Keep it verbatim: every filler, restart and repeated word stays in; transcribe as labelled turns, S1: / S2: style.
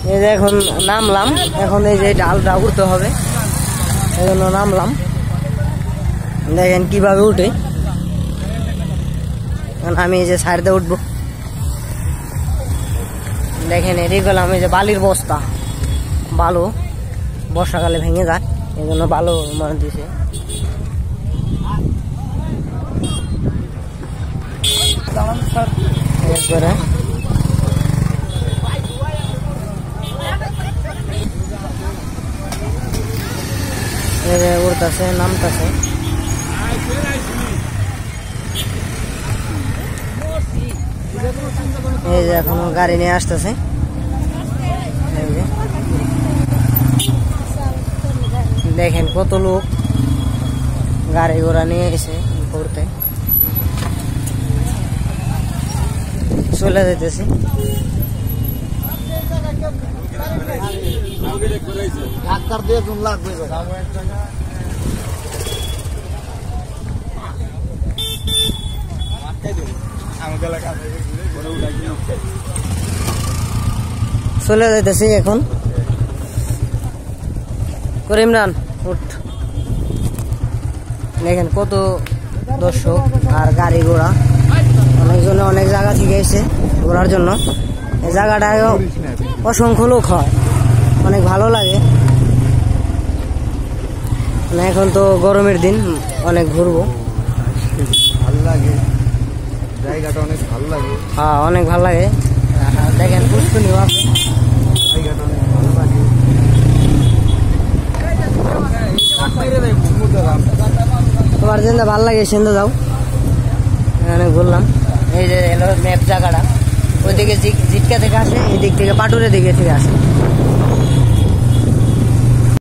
S1: এই যে এখন নামলাম, এখন এই যে ডালটা উঠতে হবে, এই জন্য নামলাম। দেখেন কিভাবে উঠে, আমি এই যে সাইড দিয়ে উঠবো। দেখেন এদিকে গেলাম, এই যে বালির বস্তা, বালু বর্ষাকালে ভেঙে যায়, এই জন্য বালু মানে দিছে। এরপরে উঠতেছে, নামতেছে। এই যে এখন গাড়ি নিয়ে আসতেছে। দেখেন কত লোক গাড়ি ঘোড়া নিয়ে এসে করতে চলে যেতেছি।
S2: ডাক্তার দিয়ে জুন লাগবে।
S1: চলে যাইতেছি এখন। করিমরান উঠ। দেখেন কত দর্শক আর গাড়ি ঘোড়া, অনেকজনে অনেক জায়গা থেকে এসে ঘোরার জন্য। এই জায়গাটায় অসংখ্য লোক হয়, অনেক ভালো লাগে। মানে এখন তো গরমের দিন, অনেক ঘুরবো,
S2: ভালো লাগে জায়গাটা, অনেক ভালো লাগে।
S1: হ্যাঁ অনেক ভালো লাগে। দেখেন পুষ্করিণী আছে,
S2: জায়গাটা অনেক ভালো লাগে।
S1: তোমার যেটা ভালো লাগে সেটা যাও। এখানে ঘুরলাম, এই যে এলো ম্যাপ জায়গাটা, ওইদিকে জিটকা থেকে আসে, এই দিক থেকে পাটুরের দিকে থেকে আসে।